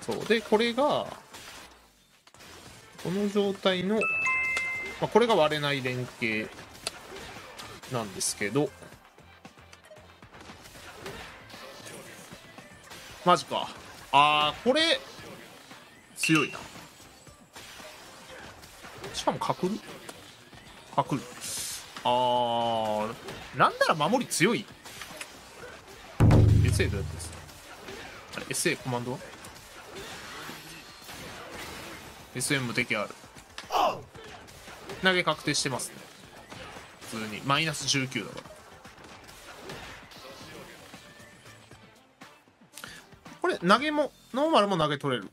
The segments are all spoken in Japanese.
そうで、これがこの状態の、これが割れない連携なんですけど、マジか。これ強いな。しかも隠るなんなら守り強い。 SA どうやってですかあれ。 SA コマンドは SM 無敵ある。投げ確定してますね。普通にマイナス19だから。これ投げもノーマルも投げ取れる。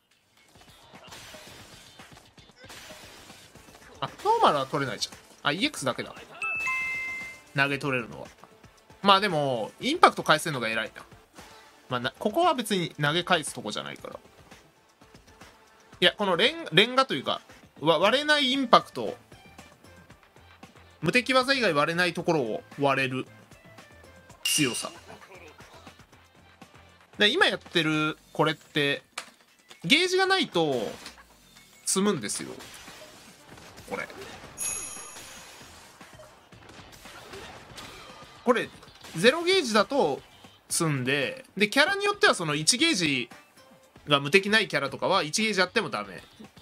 ノーマルは取れないじゃん。EX だけだ。投げ取れるのは。まあでもインパクト返せるのが偉いな。ここは別に投げ返すとこじゃないから。いや、このレンガというか割れないインパクト、無敵技以外割れないところを割れる強さで、今やってるこれってゲージがないと積むんですよ。これ0ゲージだと積んで、キャラによってはその1ゲージが無敵ないキャラとかは1ゲージあってもダメだから。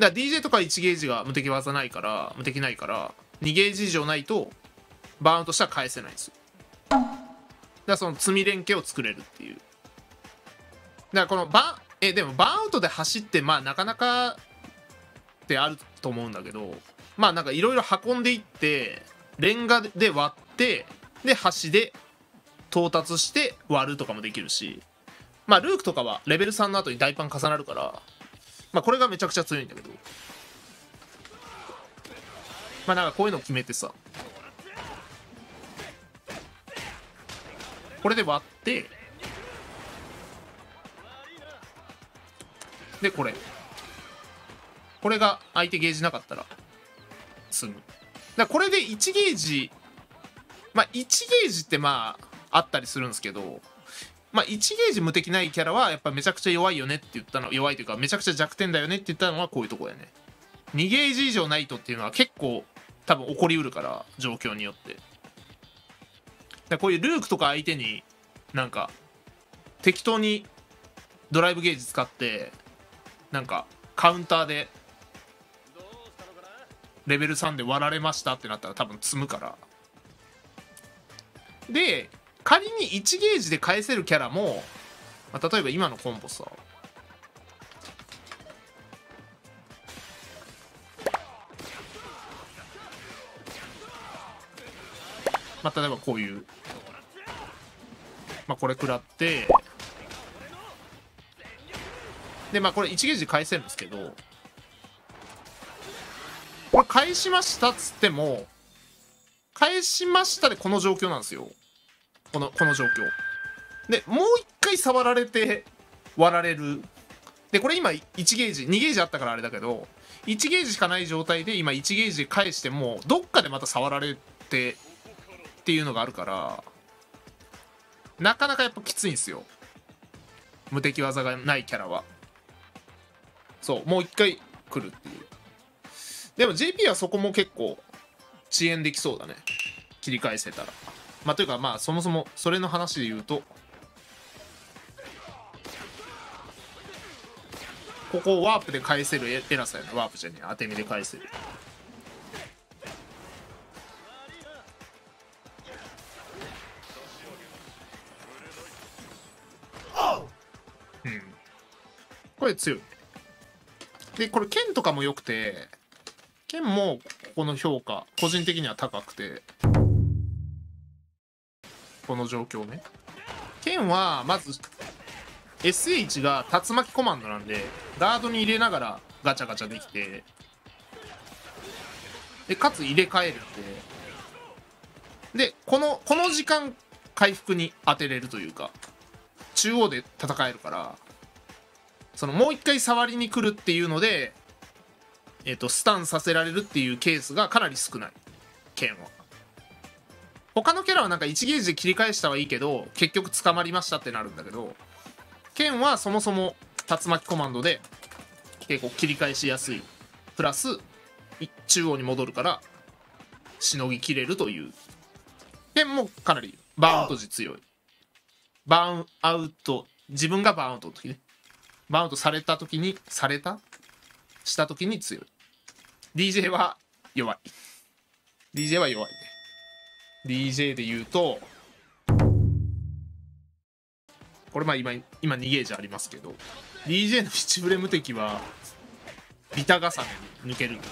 DJ とか1ゲージが無敵技ないから2ゲージ以上ないとバーンとしたら返せないんですよ。だからその積み連携を作れるっていう。だからこのでもバーンアウトで走ってなかなかってあると思うんだけど、なんかいろいろ運んでいってレンガで割ってで端で到達して割るとかもできるし、ルークとかはレベル3の後に大パン重なるから、これがめちゃくちゃ強いんだけど、なんかこういうの決めてさ、これで割ってでこれが相手ゲージなかったら済む。だからこれで1ゲージ1ゲージってあったりするんですけど、1ゲージ無敵ないキャラはやっぱめちゃくちゃ弱いよねって言ったの、弱いというかめちゃくちゃ弱点だよねって言ったのはこういうとこやね。2ゲージ以上ないとっていうのは結構多分起こりうるから、状況によって。だこういうルークとか相手になんか適当にドライブゲージ使ってなんかカウンターでレベル3で割られましたってなったら多分積むから。で仮に1ゲージで返せるキャラも、例えば今のコンボさ、例えばこういう、これ食らってでこれ1ゲージで返せるんですけど、これ返しましたっつっても返しましたでこの状況なんですよ。この状況でもう一回触られて割られる。でこれ今1ゲージ2ゲージあったからあれだけど、1ゲージしかない状態で今1ゲージで返してもどっかでまた触られてっていうのがあるから、なかなかやっぱきついんですよ、無敵技がないキャラは。そうもう一回来るっていう。でも JP はそこも結構遅延できそうだね、切り返せたら。というかそもそもそれの話で言うと、ここをワープで返せる偉さやね。ワープじゃねえ、当て身で返せる。これ強い。でこれ剣とかも良くて、剣もここの評価個人的には高くて、この状況ね。剣はまず SH が竜巻コマンドなんでガードに入れながらガチャガチャできて、でかつ入れ替えるんで、この時間回復に当てれるというか中央で戦えるから、そのもう一回触りに来るっていうのでスタンさせられるっていうケースがかなり少ない。剣は他のキャラはなんか1ゲージで切り返したはいいけど結局捕まりましたってなるんだけど、剣はそもそも竜巻コマンドで結構切り返しやすい。プラス、中央に戻るから、しのぎきれるという点もかなりバーンアウト時強い。バーンアウト、自分がバーンアウトの時ね。バーンアウトされた時に、した時に強い。DJ は弱い。DJ は弱いね。DJ で言うと、これまあ今2ゲージありますけど、DJ の七ブレ無敵は、ビタ重ねに抜ける。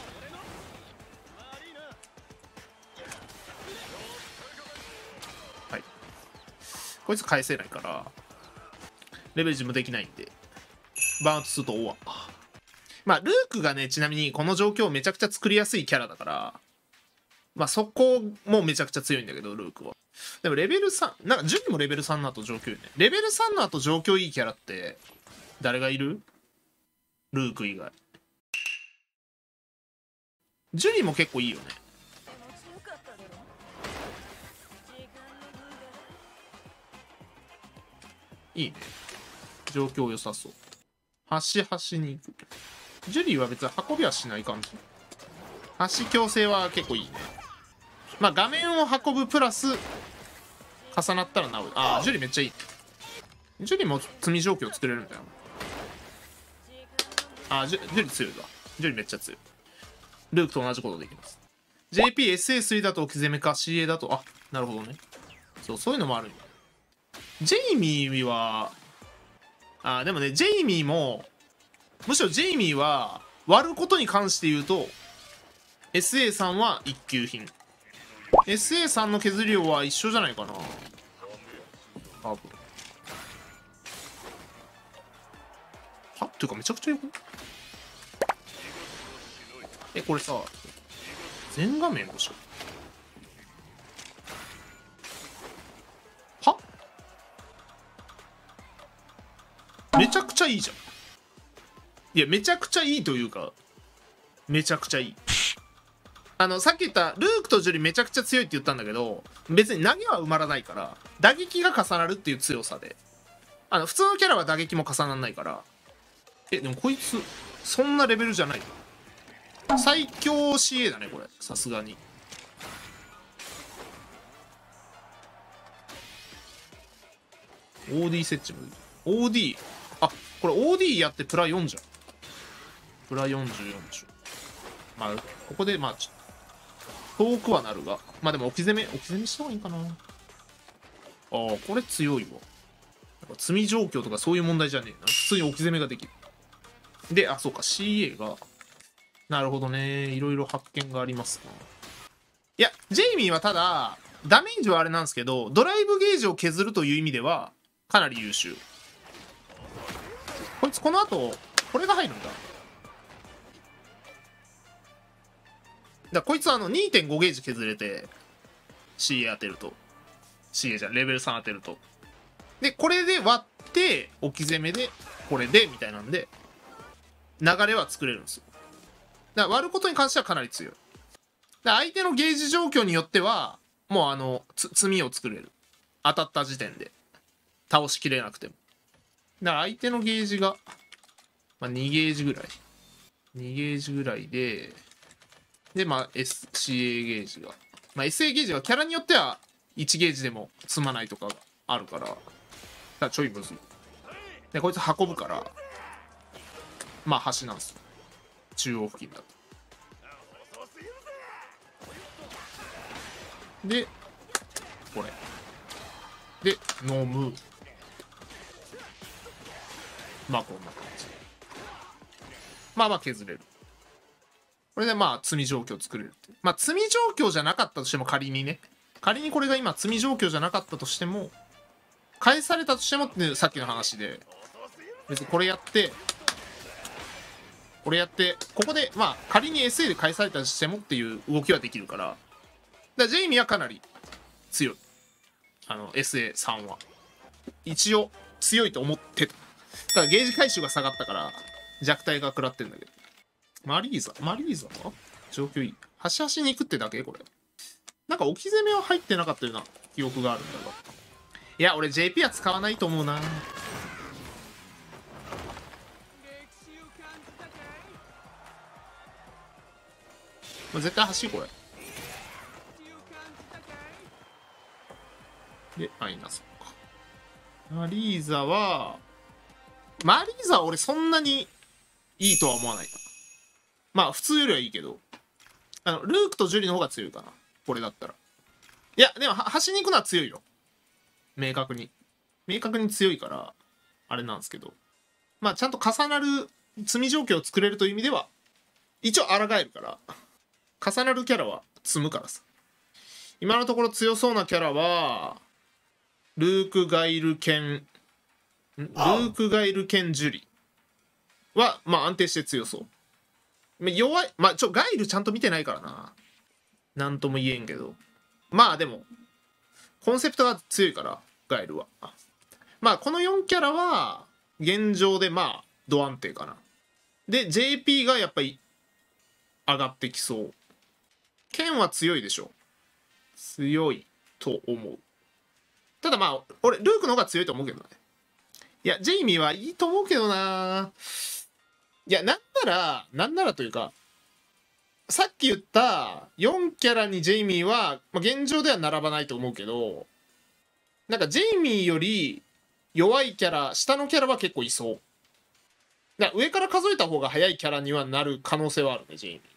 はい。こいつ返せないから、レベルジもできないんで、バーンアウトすると終わ。まあ、ルークがね、ちなみにこの状況めちゃくちゃ作りやすいキャラだから、まあそこもめちゃくちゃ強いんだけど、ルークは。でもレベル3、なんかジュニもレベル3の後状況いいね。レベル3の後状況いいキャラって、誰がいる？ルーク以外。ジュニも結構いいよね。いいね。状況良さそう。端に行く。ジュリーは別に運びはしない感じ。端強制は結構いいね。まあ画面を運ぶプラス、重なったら治る。ああ、ジュリーめっちゃいい。ジュリーも積み状況作れるんだよ。ああ、ジュリー強いわ。ジュリーめっちゃ強い。ルークと同じことできます。JPSA3 だと置き攻めか CA だと、あ、なるほどね。そういうのもあるんだ。ジェイミーは、でもね、ジェイミーも、むしろジェイミーは、割ることに関して言うと、SA さんは一級品。SA さんの削り量は一緒じゃないかな。多分。はっていうかめちゃくちゃよくない？これさ、全画面でしょ？は？めちゃくちゃいいじゃん。いや、めちゃくちゃいいというか、めちゃくちゃいい。さっき言ったルークとジュリめちゃくちゃ強いって言ったんだけど、別に投げは埋まらないから、打撃が重なるっていう強さで。普通のキャラは打撃も重ならないから。でもこいつ、そんなレベルじゃない。最強 CA だね、これ。さすがに。OD 設置も。OD。あ、これ OD やってプラ4じゃん。プラ44でしょ。まあ、ここで、まあ、遠くはなるが。まあでも置き攻めした方がいいかな。ああ、これ強いわ。積み状況とかそういう問題じゃねえな。普通に置き攻めができる。で、そうか、CA が。なるほどね。いろいろ発見がありますな。いや、ジェイミーはただ、ダメージはあれなんですけど、ドライブゲージを削るという意味では、かなり優秀。こいつこの後、これが入るんだ。こいつ2.5 ゲージ削れて CA 当てると CA じゃんレベル3当てるとでこれで割って置き攻めでこれでみたいなんで流れは作れるんですよ。だから割ることに関してはかなり強い。相手のゲージ状況によってはもう積みを作れる。当たった時点で倒しきれなくても。だから相手のゲージが、2ゲージぐらい2ゲージぐらいでまあ、CA ゲージが。まあ、SA ゲージはキャラによっては1ゲージでも積まないとかがあるから、だからちょいむずい。で、こいつ運ぶから、まあ、端なんですよ。中央付近だと。で、これ。で、飲む。まあ、こんな感じ。まあ削れる。これでまあ積み状況作れるって。まあ積み状況じゃなかったとしても仮にね。仮にこれが今積み状況じゃなかったとしても、返されたとしてもってさっきの話で、別にこれやって、ここでまあ仮に SA で返されたとしてもっていう動きはできるから、だからジェイミーはかなり強い。SA3 は。一応強いと思ってた。ただゲージ回収が下がったから弱体が食らってんだけど。マリーザは状況いい。端々に行くってだけこれ。なんか置き攻めは入ってなかったような記憶があるんだが。いや、俺 JP は使わないと思うな。 まあ、絶対走るこれ。で、アイナさんか。マリーザは、マリーザは俺そんなにいいとは思わないな。まあ普通よりはいいけど、ルークとジュリの方が強いかな。これだったら。いや、でも走りに行くのは強いよ。明確に。明確に強いから、あれなんですけど。まあちゃんと重なる積み状況を作れるという意味では、一応抗えるから、重なるキャラは積むからさ。今のところ強そうなキャラは、ルーク・ガイル・ケン、ルーク・ガイル・ケン・ジュリは、まあ安定して強そう。弱い、まあガイルちゃんと見てないからな。なんとも言えんけど。まあでも、コンセプトが強いから、ガイルは。まあこの4キャラは、現状でまあ、ド安定かな。で、JP がやっぱり、上がってきそう。ケンは強いでしょ。強いと思う。ただまあ、俺、ルークの方が強いと思うけどね。いや、ジェイミーはいいと思うけどな。いや、なんならというか、さっき言った4キャラにジェイミーは、まあ、現状では並ばないと思うけど、なんかジェイミーより弱いキャラ、下のキャラは結構いそう。だから上から数えた方が早いキャラにはなる可能性はあるね、ジェイミー。